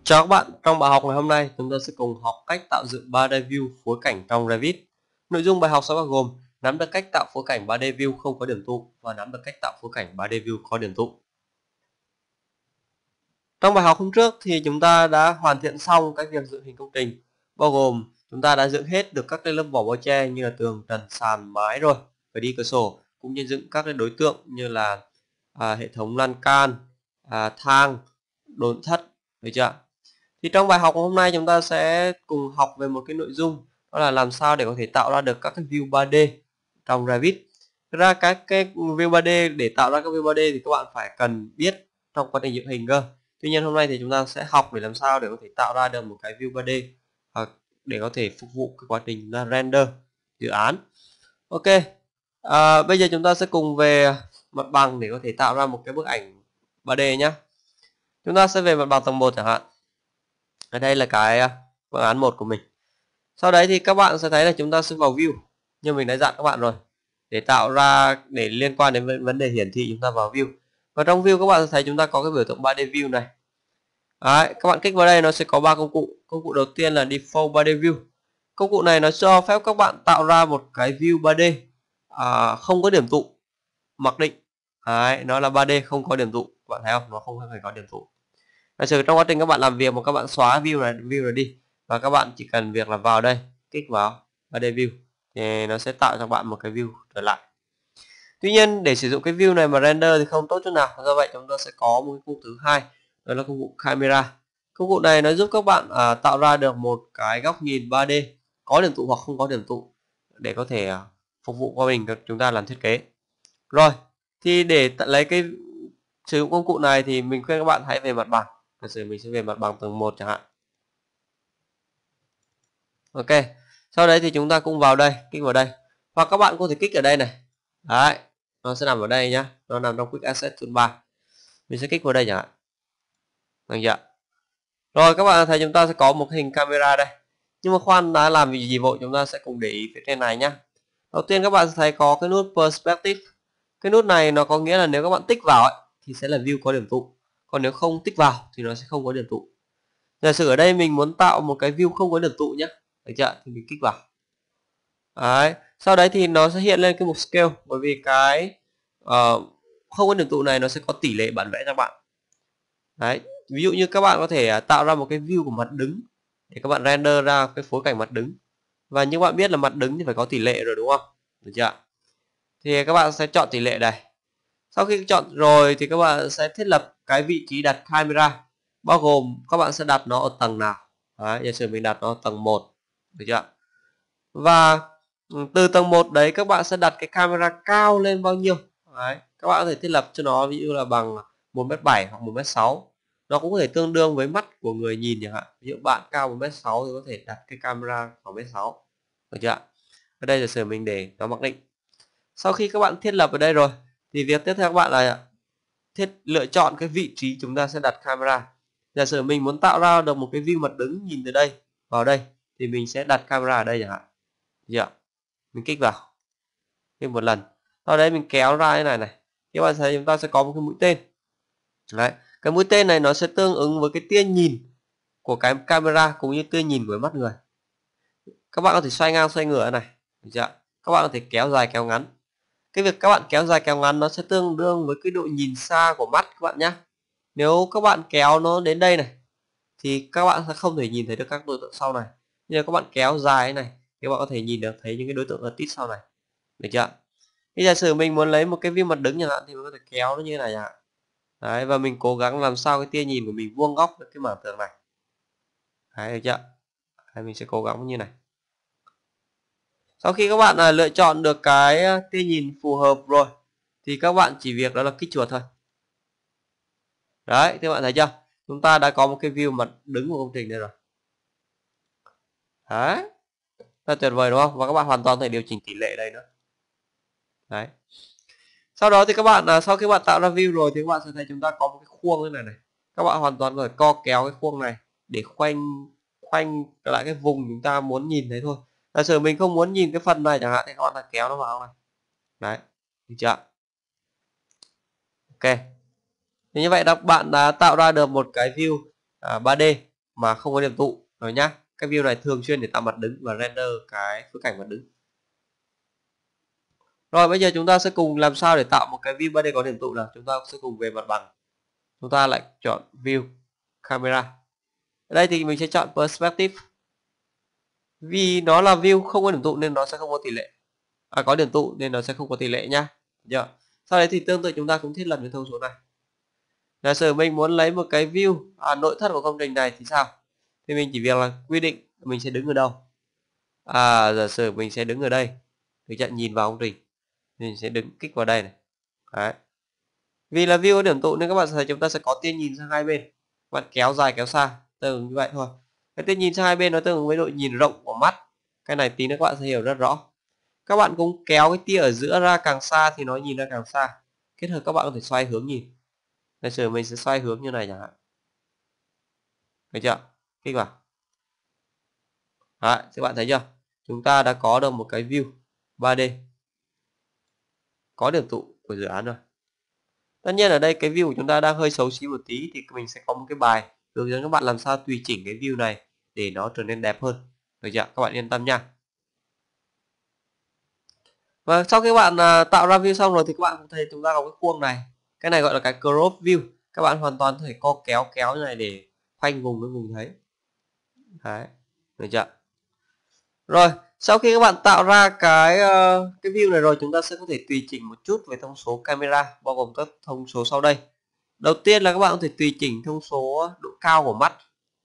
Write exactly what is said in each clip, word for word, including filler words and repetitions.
Chào các bạn, trong bài học ngày hôm nay chúng ta sẽ cùng học cách tạo dựng ba D view phối cảnh trong Revit. Nội dung bài học sẽ bao gồm nắm được cách tạo phối cảnh ba D view không có điểm tụ và nắm được cách tạo phối cảnh ba D view có điểm tụ. Trong bài học hôm trước thì chúng ta đã hoàn thiện xong cái việc dựng hình công trình, bao gồm chúng ta đã dựng hết được các cái lớp vỏ bao che như là tường, trần, sàn, mái rồi, phải đi cửa sổ, cũng như dựng các cái đối tượng như là à, hệ thống lan can, à, thang, đồn thất, được chưa? Thì trong bài học hôm nay chúng ta sẽ cùng học về một cái nội dung, đó là làm sao để có thể tạo ra được các cái view ba D trong Revit. Thực ra các cái view ba D, để tạo ra các view ba D thì các bạn phải cần biết trong quá trình dựng hình cơ. Tuy nhiên hôm nay thì chúng ta sẽ học để làm sao để có thể tạo ra được một cái view ba D hoặc để có thể phục vụ cái quá trình render dự án. Ok, à, bây giờ chúng ta sẽ cùng về mặt bằng để có thể tạo ra một cái bức ảnh ba D nhé. Chúng ta sẽ về mặt bằng tầng một chẳng hạn. Ở đây là cái phương án một của mình. Sau đấy thì các bạn sẽ thấy là chúng ta sẽ vào view, như mình đã dặn các bạn rồi, để tạo ra, để liên quan đến vấn đề hiển thị chúng ta vào view. Và trong view các bạn sẽ thấy chúng ta có cái biểu tượng ba D view này. Đấy, các bạn kích vào đây nó sẽ có ba công cụ. Công cụ đầu tiên là default ba D view. Công cụ này nó cho phép các bạn tạo ra một cái view ba D à, không có điểm tụ mặc định. Đấy, nó là ba D không có điểm tụ, các bạn thấy không? Nó không phải có điểm tụ. Giả sử trong quá trình các bạn làm việc mà các bạn xóa view này, view này đi, và các bạn chỉ cần việc là vào đây, kích vào ba D view thì nó sẽ tạo cho bạn một cái view trở lại. Tuy nhiên để sử dụng cái view này mà render thì không tốt chút nào, do vậy chúng ta sẽ có một công cụ thứ hai, đó là công cụ camera. Công cụ này nó giúp các bạn à, tạo ra được một cái góc nhìn ba D có điểm tụ hoặc không có điểm tụ để có thể à, phục vụ qua mình chúng ta làm thiết kế. Rồi, thì để lấy cái sử dụng công cụ này thì mình khuyên các bạn hãy về mặt bằng. Giả sử mình sẽ về mặt bằng tầng một chẳng hạn. Ok, sau đấy thì chúng ta cũng vào đây, kích vào đây, hoặc các bạn có thể kích ở đây này. Đấy, nó sẽ nằm ở đây nhá, nó nằm trong Quick Access Toolbar. Mình sẽ kích vào đây chẳng hạn. Được chưa? Rồi các bạn thấy chúng ta sẽ có một hình camera đây. Nhưng mà khoan đã làm gì, gì vội, chúng ta sẽ cùng để ý phía trên này nhá. Đầu tiên các bạn sẽ thấy có cái nút Perspective. Cái nút này nó có nghĩa là nếu các bạn tích vào ấy, thì sẽ là view có điểm tụ. Còn nếu không tích vào thì nó sẽ không có điểm tụ. Giả sử ở đây mình muốn tạo một cái view không có điểm tụ nhé, được chưa? Thì mình kích vào. Đấy. Sau đấy thì nó sẽ hiện lên cái mục scale, bởi vì cái uh, không có điểm tụ này nó sẽ có tỷ lệ bản vẽ cho bạn. Đấy. Ví dụ như các bạn có thể tạo ra một cái view của mặt đứng để các bạn render ra cái phối cảnh mặt đứng. Và như bạn biết là mặt đứng thì phải có tỷ lệ rồi đúng không? Được chưa? Thì các bạn sẽ chọn tỷ lệ này. Sau khi chọn rồi thì các bạn sẽ thiết lập cái vị trí đặt camera, bao gồm các bạn sẽ đặt nó ở tầng nào. Đấy, giả sử mình đặt nó ở tầng một, được chưa? Và từ tầng một đấy các bạn sẽ đặt cái camera cao lên bao nhiêu. Đấy, các bạn có thể thiết lập cho nó ví dụ là bằng một mét bảy hoặc một mét sáu. Nó cũng có thể tương đương với mắt của người nhìn chẳng hạn. Ví dụ bạn cao một mét sáu thì có thể đặt cái camera khoảng một mét sáu. Được chưa? Ở đây giả sử mình để nó mặc định. Sau khi các bạn thiết lập ở đây rồi thì việc tiếp theo các bạn là thiết lựa chọn cái vị trí chúng ta sẽ đặt camera. Giả sử mình muốn tạo ra được một cái view mặt đứng nhìn từ đây vào đây thì mình sẽ đặt camera ở đây chẳng hạn. Được chưa? Mình kích vào, kích một lần, sau đấy mình kéo ra thế này này, các bạn thấy chúng ta sẽ có một cái mũi tên. Đấy, cái mũi tên này nó sẽ tương ứng với cái tia nhìn của cái camera cũng như tia nhìn của mắt người. Các bạn có thể xoay ngang xoay ngửa này, được chưa? Các bạn có thể kéo dài kéo ngắn. Cái việc các bạn kéo dài kéo ngắn nó sẽ tương đương với cái độ nhìn xa của mắt các bạn nhé. Nếu các bạn kéo nó đến đây này thì các bạn sẽ không thể nhìn thấy được các đối tượng sau này. Nhưng các bạn kéo dài này thì các bạn có thể nhìn được thấy những cái đối tượng ở tít sau này. Được chưa? Bây giả sử mình muốn lấy một cái view mặt đứng chẳng hạn thì mình có thể kéo nó như này chẳng hạn. Đấy, và mình cố gắng làm sao cái tia nhìn của mình vuông góc với cái mảng tường này. Đấy, được chưa? Đấy, mình sẽ cố gắng như này. Sau khi các bạn à, lựa chọn được cái tia nhìn phù hợp rồi thì các bạn chỉ việc đó là kích chuột thôi. Đấy, các bạn thấy chưa? Chúng ta đã có một cái view mặt đứng của công trình đây rồi. Đấy, rất tuyệt vời đúng không? Và các bạn hoàn toàn có thể điều chỉnh tỷ lệ đây nữa. Đấy. Sau đó thì các bạn à, sau khi bạn tạo ra view rồi thì các bạn sẽ thấy chúng ta có một cái khuôn thế này này. Các bạn hoàn toàn có thể co kéo cái khuôn này để khoanh khoanh trở lại cái vùng chúng ta muốn nhìn thấy thôi. Giả sử mình không muốn nhìn cái phần này chẳng hạn thì các bạn là kéo nó vào này. Đấy, được chưa? Ok. Thì như vậy là bạn đã tạo ra được một cái view à, ba D mà không có điểm tụ rồi nhá. Cái view này thường xuyên để tạo mặt đứng và render cái phối cảnh mặt đứng. Rồi bây giờ chúng ta sẽ cùng làm sao để tạo một cái view ba D có điểm tụ nào. Chúng ta sẽ cùng về mặt bằng. Chúng ta lại chọn view camera. Ở đây thì mình sẽ chọn perspective. Vì nó là view không có điểm tụ nên nó sẽ không có tỷ lệ. À, có điểm tụ nên nó sẽ không có tỷ lệ nhá. Được. Sau đấy thì tương tự chúng ta cũng thiết lập cái thông số này. Giả sử mình muốn lấy một cái view à, nội thất của công trình này thì sao? Thì mình chỉ việc là quy định mình sẽ đứng ở đâu. À, giả sử mình sẽ đứng ở đây. Được chưa? Nhìn vào công trình. Mình sẽ đứng kích vào đây này. Đấy. Vì là view có điểm tụ nên các bạn thấy chúng ta sẽ có tia nhìn sang hai bên. Bạn kéo dài kéo xa, tương ứng như vậy thôi. Cái tia nhìn sang hai bên nó tương ứng với độ nhìn rộng của mắt. Cái này tí nữa các bạn sẽ hiểu rất rõ. Các bạn cũng kéo cái tia ở giữa ra càng xa thì nó nhìn ra càng xa. Kết hợp các bạn có thể xoay hướng nhìn. Giả sử mình sẽ xoay hướng như này chẳng hạn. Thấy chưa? Kích vào. Đấy, các bạn thấy chưa? Chúng ta đã có được một cái view ba D có điểm tụ của dự án rồi. Tất nhiên ở đây cái view của chúng ta đang hơi xấu xí một tí thì mình sẽ có một cái bài hướng dẫn các bạn làm sao tùy chỉnh cái view này để nó trở nên đẹp hơn. Được chưa? Các bạn yên tâm nha. Và sau khi các bạn à, tạo ra view xong rồi thì các bạn cũng thấy chúng ta có cái khuôn này. Cái này gọi là cái crop view. Các bạn hoàn toàn có thể co kéo kéo như này để khoanh vùng cái vùng thấy. Đấy. Được chưa? Rồi, sau khi các bạn tạo ra cái uh, cái view này rồi chúng ta sẽ có thể tùy chỉnh một chút về thông số camera bao gồm các thông số sau đây. Đầu tiên là các bạn có thể tùy chỉnh thông số độ cao của mắt.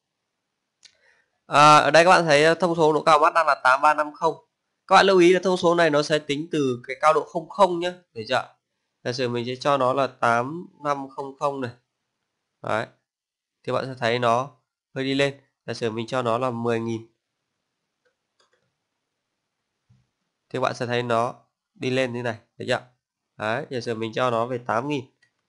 À, ở đây các bạn thấy thông số độ cao của mắt đang là tám ba năm không. Các bạn lưu ý là thông số này nó sẽ tính từ cái cao độ không không nhé, được chưa? Giả sử mình sẽ cho nó là tám năm không không này. Đấy. Thì bạn sẽ thấy nó hơi đi lên. Giả sử mình cho nó là mười nghìn. Thì bạn sẽ thấy nó đi lên như này, thấy chưa? Đấy, giả sử mình cho nó về tám nghìn.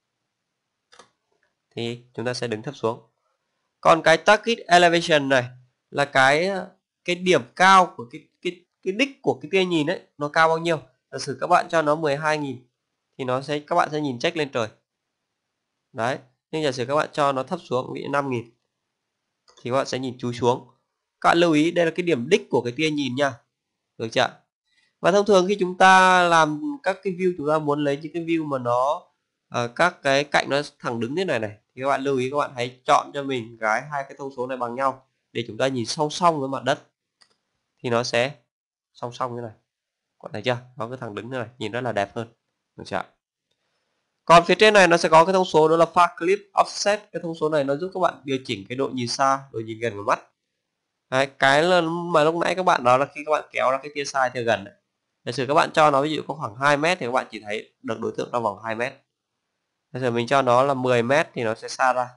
Thì chúng ta sẽ đứng thấp xuống. Còn cái target elevation này là cái cái điểm cao của cái cái cái đích của cái tia nhìn ấy, nó cao bao nhiêu? Giả sử các bạn cho nó mười hai nghìn thì nó sẽ các bạn sẽ nhìn check lên trời. Đấy, nhưng giả sử các bạn cho nó thấp xuống ví dụ năm nghìn thì các bạn sẽ nhìn chúi xuống. Các bạn lưu ý đây là cái điểm đích của cái tia nhìn nha. Được chưa? Và thông thường khi chúng ta làm các cái view chúng ta muốn lấy những cái view mà nó uh, các cái cạnh nó thẳng đứng thế này này thì các bạn lưu ý các bạn hãy chọn cho mình cái hai cái thông số này bằng nhau để chúng ta nhìn song song với mặt đất thì nó sẽ song song như này. Các bạn thấy chưa? Nó cứ thẳng đứng như này nhìn rất là đẹp hơn. Được chưa? Còn phía trên này nó sẽ có cái thông số đó là far clip offset. Cái thông số này nó giúp các bạn điều chỉnh cái độ nhìn xa, độ nhìn gần của mắt. Đấy, cái là mà lúc nãy các bạn đó là khi các bạn kéo ra cái tia sai theo gần này. Giả sử các bạn cho nó ví dụ có khoảng hai mét thì các bạn chỉ thấy được đối tượng trong vòng hai mét. Giả sử mình cho nó là mười mét thì nó sẽ xa ra.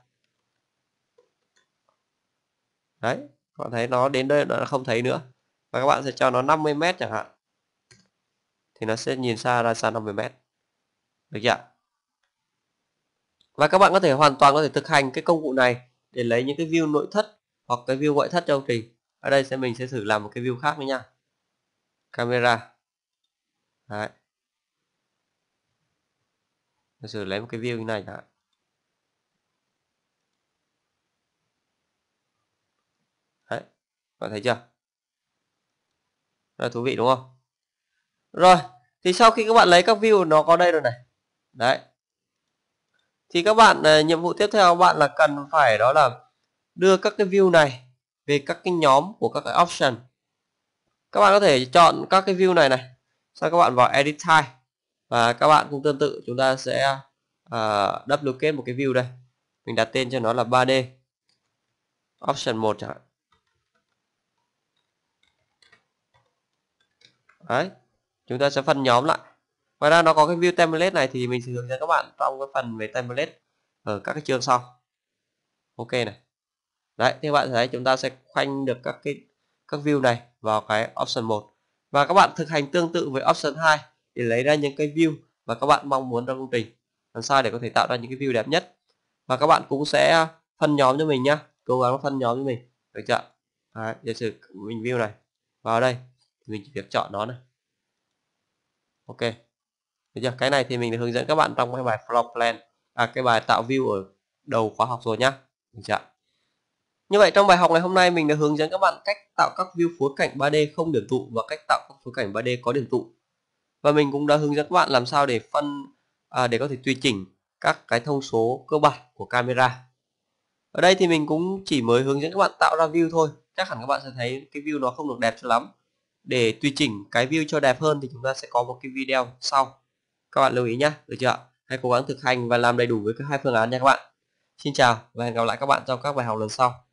Đấy, các bạn thấy nó đến đây nó không thấy nữa. Và các bạn sẽ cho nó năm mươi mét chẳng hạn. Thì nó sẽ nhìn xa ra xa năm mươi mét. Được chưa? Và các bạn có thể hoàn toàn có thể thực hành cái công cụ này để lấy những cái view nội thất hoặc cái view ngoại thất cho công trình. Ở đây sẽ mình sẽ thử làm một cái view khác nữa nha. Camera. Đấy. Giả sử lấy một cái view như này chẳng hạn. Đấy, bạn thấy chưa? Rất là thú vị đúng không? Rồi, thì sau khi các bạn lấy các view nó có đây rồi này. Đấy. Thì các bạn nhiệm vụ tiếp theo các bạn là cần phải đó là đưa các cái view này về các cái nhóm của các cái option. Các bạn có thể chọn các cái view này này. Sau các bạn vào edit type và các bạn cũng tương tự chúng ta sẽ uh, duplicate một cái view đây. Mình đặt tên cho nó là ba D. Option một chẳng hạn. Đấy, chúng ta sẽ phân nhóm lại. Ngoài ra nó có cái view template này thì mình sẽ hướng dẫn các bạn trong cái phần về template ở các cái chương sau. Ok này. Đấy, thì các bạn thấy chúng ta sẽ khoanh được các cái các view này vào cái option một. Và các bạn thực hành tương tự với option hai để lấy ra những cái view mà các bạn mong muốn trong công trình. Làm sao để có thể tạo ra những cái view đẹp nhất. Và các bạn cũng sẽ phân nhóm cho mình nhá. Cố gắng phân nhóm cho mình. Được chưa? Đấy, giả sử mình view này vào đây thì mình chỉ việc chọn nó này. Ok. Được chưa? Cái này thì mình đã hướng dẫn các bạn trong cái bài floor plan, à cái bài tạo view ở đầu khóa học rồi nhá. Được chưa? Như vậy trong bài học ngày hôm nay mình đã hướng dẫn các bạn cách tạo các view phối cảnh ba D không điểm tụ và cách tạo các phối cảnh ba D có điểm tụ. Và mình cũng đã hướng dẫn các bạn làm sao để phân à, để có thể tùy chỉnh các cái thông số cơ bản của camera. Ở đây thì mình cũng chỉ mới hướng dẫn các bạn tạo ra view thôi. Chắc hẳn các bạn sẽ thấy cái view nó không được đẹp cho lắm. Để tùy chỉnh cái view cho đẹp hơn thì chúng ta sẽ có một cái video sau. Các bạn lưu ý nhé, được chưa? Hãy cố gắng thực hành và làm đầy đủ với các hai phương án nha các bạn. Xin chào và hẹn gặp lại các bạn trong các bài học lần sau.